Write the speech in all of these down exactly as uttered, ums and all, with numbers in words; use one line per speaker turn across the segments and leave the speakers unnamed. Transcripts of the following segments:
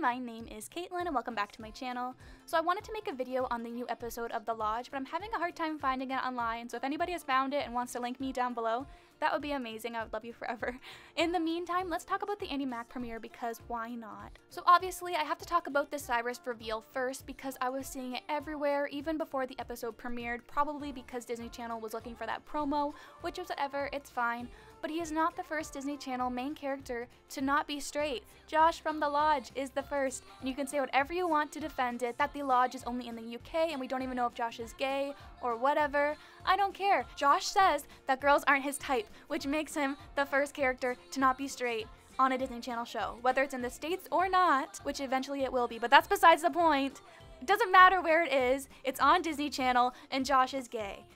my name is Caitlin and welcome back to my channel. So I wanted to make a video on the new episode of The Lodge, but I'm having a hard time finding it online, so if anybody has found it and wants to link me down below, that would be amazing. I would love you forever. In the meantime, let's talk about the Andi Mack premiere because why not? So obviously, I have to talk about the Cyrus reveal first because I was seeing it everywhere even before the episode premiered, probably because Disney Channel was looking for that promo, which was whatever, it's fine. But he is not the first Disney Channel main character to not be straight. Josh from The Lodge is the first, and you can say whatever you want to defend it, that The Lodge is only in the U K and we don't even know if Josh is gay or whatever. I don't care. Josh says that girls aren't his type, which makes him the first character to not be straight on a Disney Channel show, whether it's in the States or not, which eventually it will be, but that's besides the point. It doesn't matter where it is, it's on Disney Channel, and Josh is gay.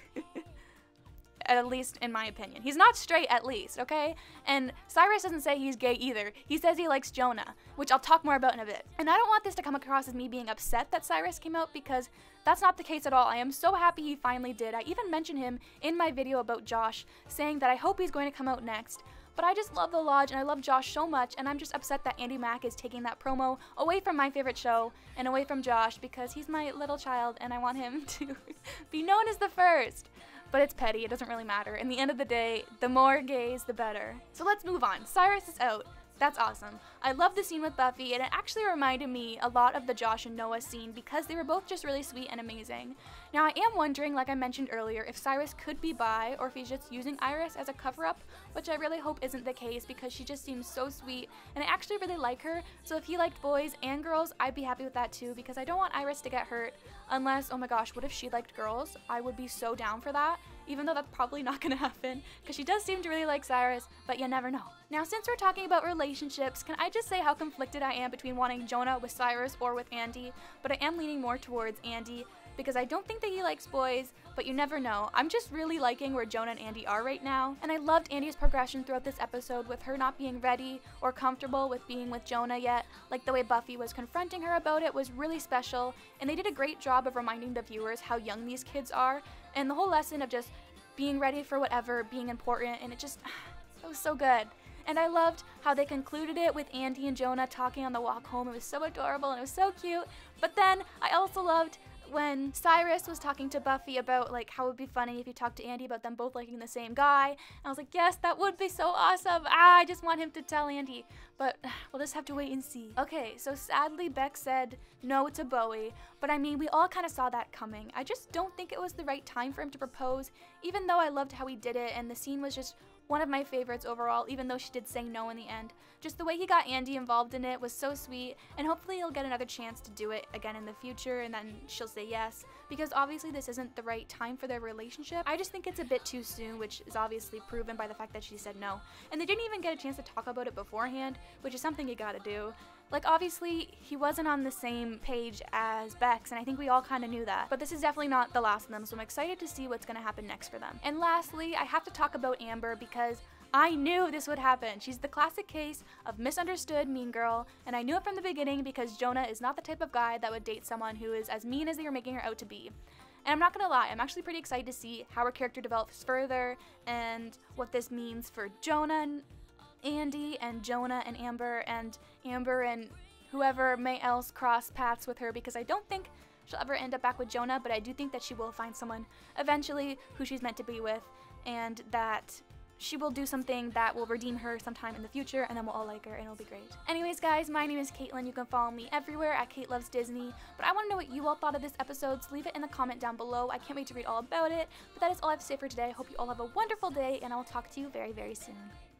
At least in my opinion. He's not straight, at least, okay? And Cyrus doesn't say he's gay either. He says he likes Jonah, which I'll talk more about in a bit. And I don't want this to come across as me being upset that Cyrus came out because that's not the case at all. I am so happy he finally did. I even mentioned him in my video about Josh, saying that I hope he's going to come out next. But I just love The Lodge and I love Josh so much, and I'm just upset that Andi Mack is taking that promo away from my favorite show and away from Josh because he's my little child and I want him to be known as the first. But it's petty, it doesn't really matter. In the end of the day, the more gays, the better. So let's move on. Cyrus is out. That's awesome. I love the scene with Buffy, and it actually reminded me a lot of the Josh and Noah scene because they were both just really sweet and amazing. Now, I am wondering, like I mentioned earlier, if Cyrus could be bi or if he's just using Iris as a cover-up, which I really hope isn't the case because she just seems so sweet, and I actually really like her, so if he liked boys and girls, I'd be happy with that too because I don't want Iris to get hurt unless, oh my gosh, what if she liked girls? I would be so down for that, even though that's probably not gonna happen because she does seem to really like Cyrus, but you never know. Now, since we're talking about relationships, can I just say how conflicted I am between wanting Jonah with Cyrus or with Andi, but I am leaning more towards Andi because I don't think that he likes boys, but you never know. I'm just really liking where Jonah and Andi are right now, and I loved Andi's progression throughout this episode with her not being ready or comfortable with being with Jonah yet. Like the way Buffy was confronting her about it was really special, and they did a great job of reminding the viewers how young these kids are, and the whole lesson of just being ready for whatever, being important, and it just, it was so good. And I loved how they concluded it with Andi and Jonah talking on the walk home. It was so adorable and it was so cute. But then I also loved when Cyrus was talking to Buffy about like how it would be funny if you talked to Andi about them both liking the same guy. And I was like, yes, that would be so awesome. Ah, I just want him to tell Andi. But we'll just have to wait and see. Okay, so sadly Beck said no to Bowie. But I mean, we all kind of saw that coming. I just don't think it was the right time for him to propose, even though I loved how he did it and the scene was just one of my favorites overall, even though she did say no in the end. Just the way he got Andi involved in it was so sweet, and hopefully he'll get another chance to do it again in the future, and then she'll say yes, because obviously this isn't the right time for their relationship. I just think it's a bit too soon, which is obviously proven by the fact that she said no. And they didn't even get a chance to talk about it beforehand, which is something you gotta do. Like, obviously, he wasn't on the same page as Bex, and I think we all kind of knew that. But this is definitely not the last of them, so I'm excited to see what's going to happen next for them. And lastly, I have to talk about Amber because I knew this would happen. She's the classic case of misunderstood mean girl, and I knew it from the beginning because Jonah is not the type of guy that would date someone who is as mean as they are making her out to be. And I'm not gonna lie, I'm actually pretty excited to see how her character develops further and what this means for Jonah and Andi and Jonah and Amber and Amber and whoever may else cross paths with her, because I don't think she'll ever end up back with Jonah, but I do think that she will find someone eventually who she's meant to be with, and that she will do something that will redeem her sometime in the future, and then we'll all like her and it'll be great. Anyways guys, my name is Caitlin. You can follow me everywhere at Kate Loves Disney, but I want to know what you all thought of this episode, so leave it in the comment down below. I can't wait to read all about it, but that is all I have to say for today. I hope you all have a wonderful day, and I will talk to you very, very soon.